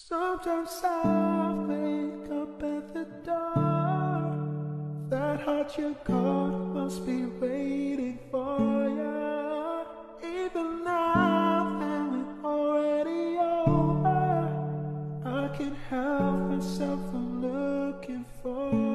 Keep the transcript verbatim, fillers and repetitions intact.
Sometimes I wake up at the door. That heart you caught must be waiting for ya. Even now that it's already over, I can't help myself from looking for